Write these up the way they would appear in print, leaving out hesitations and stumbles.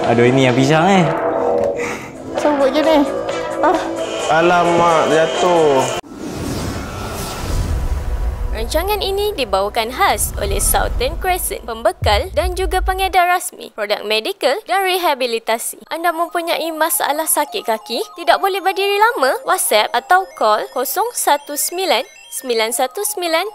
Aduh, ini yang pisang Sebut je ni. Alamak, jatuh. Rancangan ini dibawakan khas oleh Southern Crescent, pembekal dan juga pengedar rasmi produk medikal dan rehabilitasi. Anda mempunyai masalah sakit kaki, tidak boleh berdiri lama? WhatsApp atau call 019 919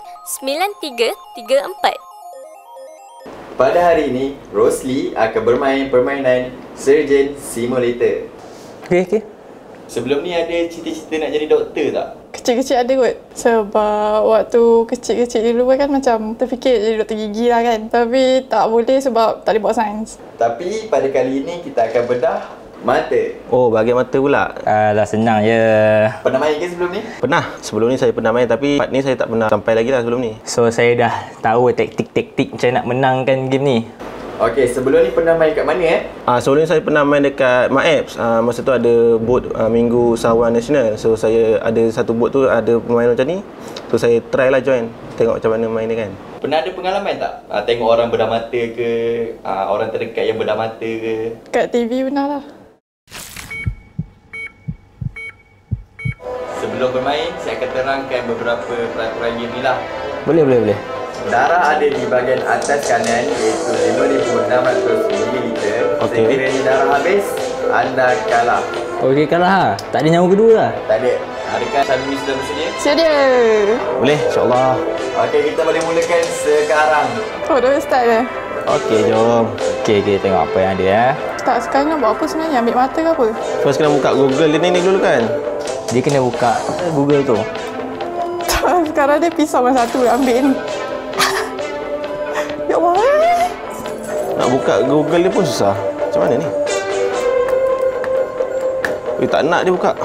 9334. Pada hari ini, Rosli akan bermain permainan Surgeon Simulator. Okey. Sebelum ni ada cita-cita nak jadi doktor tak? Kecil-kecil ada kot. Sebab waktu kecil-kecil dulu kan macam terfikir jadi doktor gigi lah kan. Tapi tak boleh sebab tak boleh buat sains. Tapi pada kali ini kita akan bedah mata. Oh, bahagian mata pula. Alah, senang je. Pernah main ke sebelum ni? Pernah. Sebelum ni saya pernah main tapi part ni saya tak pernah sampai lagi lah sebelum ni. So, saya dah tahu taktik-taktik macam nak menangkan game ni. Okey, sebelum ni pernah main kat mana Sebelum ni saya pernah main dekat MAEPS. Masa tu ada booth Minggu Sawan Nasional. So saya ada satu booth tu ada pemain macam ni. So saya try lah join. Tengok macam mana main dia kan. Pernah ada pengalaman tak? Tengok orang bedah mata ke? Orang terdekat yang bedah mata ke? Kat TV pernah lah. Sebelum bermain, saya akan terangkan beberapa peraturan game ni lah. Boleh. Darah ada di bahagian atas kanan iaitu 5,600 ml. Okey. Sekiranya darah habis, anda kalah. Okey, kalah ha. Tak ada nyawa kedua lah. Tak ada. Adakah Syamimi sudah bersedia? Sedia. Boleh, insyaAllah. Okey, kita boleh mulakan sekarang. Oh, dah start dah. Okey, jom. Okey, tengok apa yang ada Tak, sekarang nak buat apa sebenarnya? Ambil mata ke apa? First kena buka Google dia ni dulu kan. Dia kena buka Google tu. Tak, sekarang dia pisau masa satu ambil ni. Ya Allah. Nak buka Google dia pun susah. Macam mana ni? Tak nak dia buka.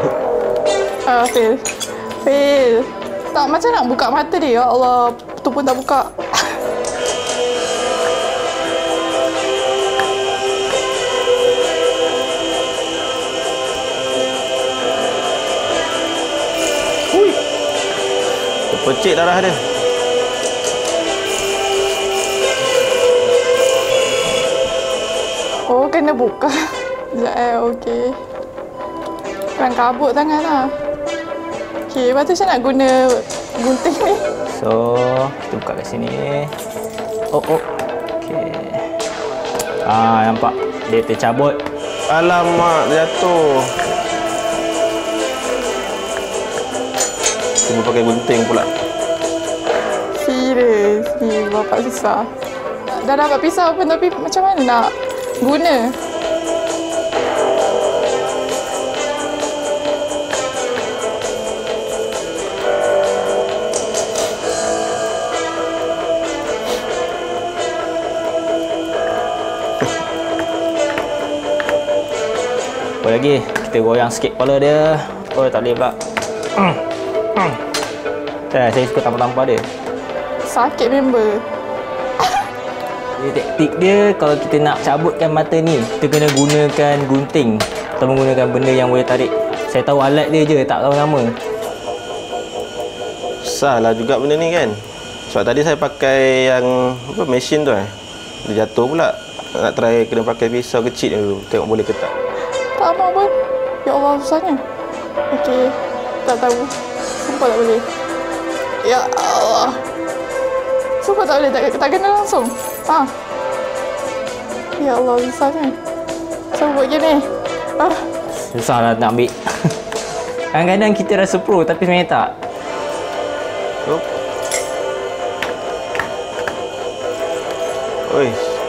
Fail. Tak, macam nak buka mata dia. Ya Allah, tu pun tak buka. Terpecik darah dia. Oh, kena buka. Sekejap okey. Kurang kabut sangat lah. Okey, lepas tu saya nak guna gunting ni. So, kita buka kat sini. Oh. Okey. Nampak? Dia tercabut. Alamak, jatuh. Cuba pakai gunting pula. Serius, ni bapak susah. Dah dapat pisau pun tapi macam mana nak guna? Apa lagi? Kita goyang sikit kepala dia. Oh, tak boleh pula. Saya suka tampar-tampar dia. Sakit member. Taktik dia, kalau kita nak cabutkan mata ni, kita kena gunakan gunting atau menggunakan benda yang boleh tarik. Saya tahu alat dia je, tak tahu nama. Susah lah juga benda ni kan. Sebab tadi saya pakai yang mesin tu Dia jatuh pula. Nak try kena pakai pisau kecil dulu. Tengok boleh ke tak. Tak mau pun. Ya Allah, susahnya. Okey, tak tahu. Sumpah tak boleh. Ya Allah. Sumpah tak boleh, tak kena langsung. Ya Allah, susahnya. Sebut je ni. Susah lah nak ambil. Kadang-kadang kita rasa pro tapi sebenarnya tak. Oi.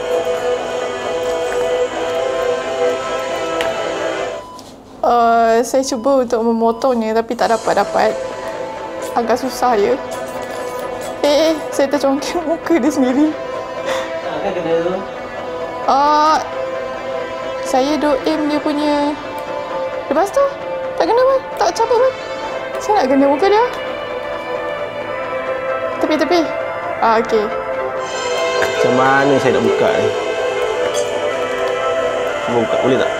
Saya cuba untuk memotongnya tapi tak dapat. Agak susah ya. Saya tercongkel muka dia sendiri. Kan kena tu. Saya duk aim dia punya. Lepas tu tak kena pun, tak cabut pun. Saya nak kena muka dia. Tepi. Okey. Macam mana saya nak buka ni? Cuba buka, boleh tak?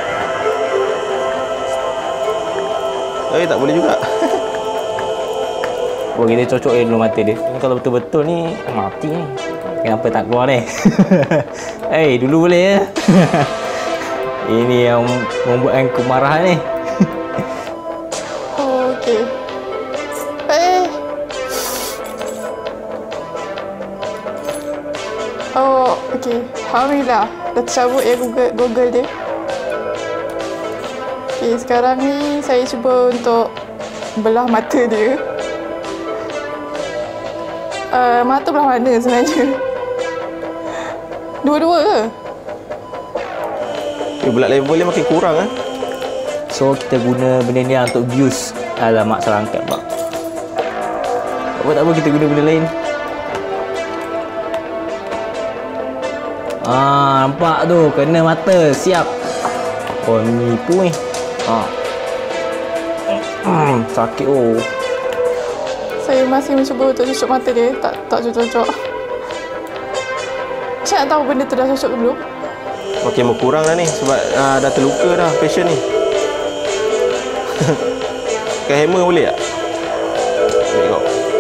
Tak boleh juga. Kita cocok dulu mata dia. Kalau betul-betul ni mati ni. Kenapa tak keluar ni? Dulu boleh ya. Ini yang membuatkan aku marah ni. Oh, okey. Oh, okey. Alhamdulillah. Dah tercabut ya Google dia. Okey, sekarang ni saya cuba untuk belah mata dia. Mata belah mana sebenarnya? Dua-dua ke? Bulat level dia makin kurang kan? So kita guna benda ni untuk views. Alamak, salah angkat pak. Tak apa, kita guna benda lain. Nampak tu, kena mata, siap. Oh, nipu ni. Sakit oh. Saya masih mencuba untuk cucuk mata dia. Tak cocok-cocok. Saya nak tahu benda tu dah cocok ke belum. Makin berkurang dah ni sebab dah terluka dah patient ni. Pakai hammer boleh tak? Tengok.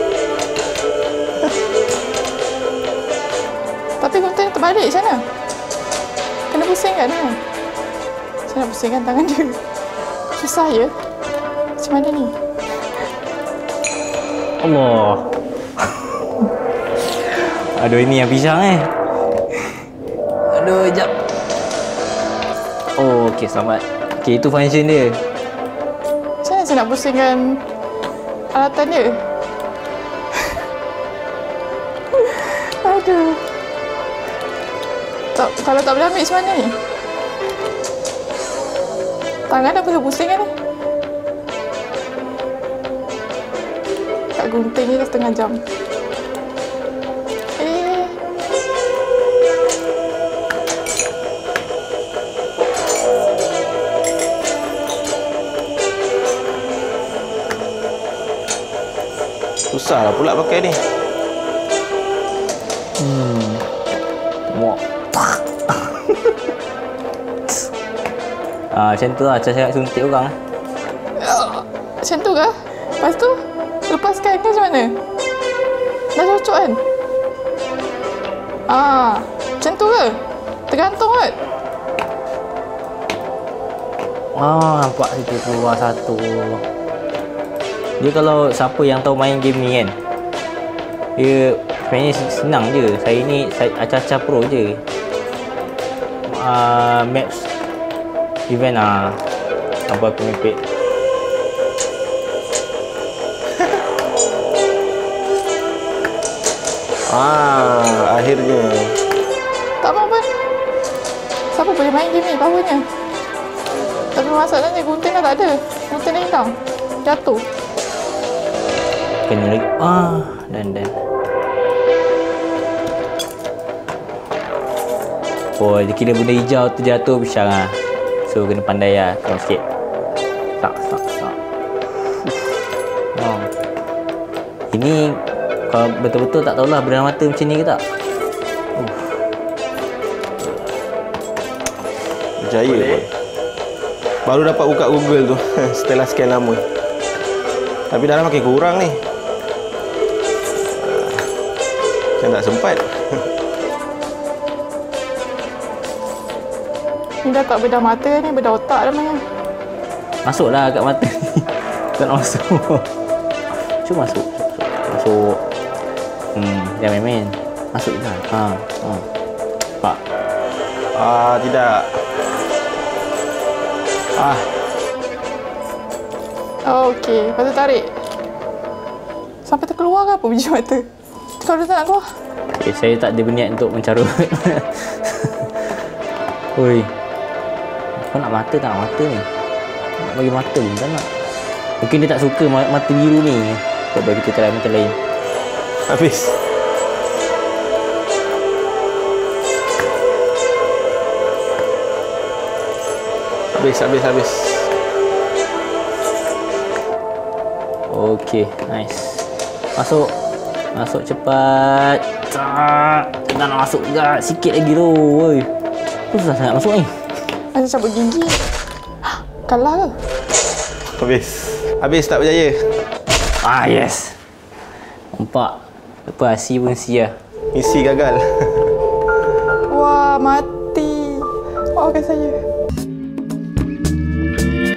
Tapi gunting terbalik macam mana? Kena pusingkan kan? Saya nak pusingkan tangan dia. Susah ya? Macam mana ni? Allah. Aduh, ini yang pisang Aduh, jap. Oh, okey, selamat. Okey, itu function dia. Macam mana saya nak pusingkan alatan dia? Aduh. Kalau tak boleh ambil macam mana ni? Tangan dah pusing kan ni? Kat gunting ni dah setengah jam. Susah lah pula pakai ni. Muak. Macam tu lah cara suntik orang. Macam tu ke? Lepas tu, lepaskan ke macam mana? Dah cocok kan? Macam tu ke? Tergantung kan? Nampak situ keluar satu. Dia kalau siapa yang tahu main game ni kan, dia sebenarnya senang je. Saya ni acah-acah pro je. Maps event apa aku mepek. Akhirnya. Tak apa-apa. Siapa boleh main game ni powernya? Tapi masalahnya gunting dah tak ada. Gunting dah hilang. Jatuh. Kena lagi. Dan. Oh, dia kira benda hijau tu jatuh pisang So kena pandai kurang sikit. Tak. Ini kalau betul-betul tak tahulah bedah mata macam ni ke tak. Berjaya pun. Baru dapat buka Google tu setelah sekian lama. Tapi dah makin kurang ni. Macam tak sempat. Ni dah tak bedah mata ni, bedah otak namanya. Masuklah kat mata ni. Tak nak masuk. Cuma masuk. Jangan main-main. Masuk je lah. Pak. Tidak. Okey, lepas tu tarik. Sampai terkeluar ke apa biji mata? Kalau dia tak nak keluar. Okay, saya tak ada berniat untuk mencarut. Oi. Kau nak mata tak nak mata ni? Nak bagi mata pun tak nak. Mungkin dia tak suka mata biru ni. Kau bagi kita try mata lain. Habis. Okey, nice. Masuk cepat. Tak nak masuk juga. Sikit lagi tu. Woi. Susah sangat masuk ni. Macam cabut gigi. Kalah ke? Habis tak berjaya. Yes. Nampak. Lepas si pun sia. Misi gagal. Wah, mati. Maafkan saya.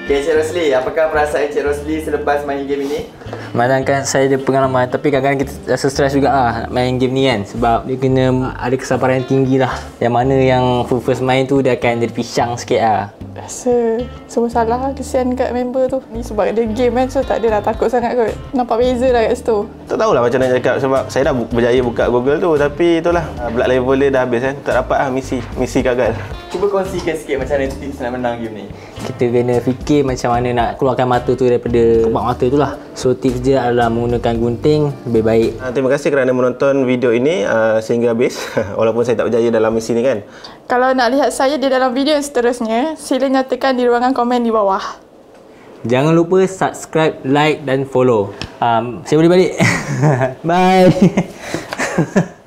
Okay, Encik Rosli, apakah perasaan Encik Rosli selepas main game ini? Malangkan saya ada pengalaman, tapi kadang-kadang kita rasa stres juga lah nak main game ni kan. Sebab dia kena ada kesabaran tinggi lah. Yang mana yang first main tu dia akan jadi pisang sikit lah. Rasa semua salah, kesian kat member tu. Ni sebab dia game kan, so tak adalah takut sangat kot. Nampak beza lah kat situ. Tak tahulah macam nak cakap sebab saya dah berjaya buka Google tu, tapi itulah blood level dia dah habis kan. Tak dapat lah misi gagal. Cuba kongsikan sikit macam mana tips nak menang game ni. Kita kena fikir macam mana nak keluarkan mata tu daripada kepak mata tu lah. So tips dia adalah menggunakan gunting lebih baik. Terima kasih kerana menonton video ini sehingga habis. Walaupun saya tak berjaya dalam misi ni kan. Kalau nak lihat saya di dalam video yang seterusnya, sila nyatakan di ruangan komen di bawah. Jangan lupa subscribe, like dan follow. Saya boleh balik. Bye.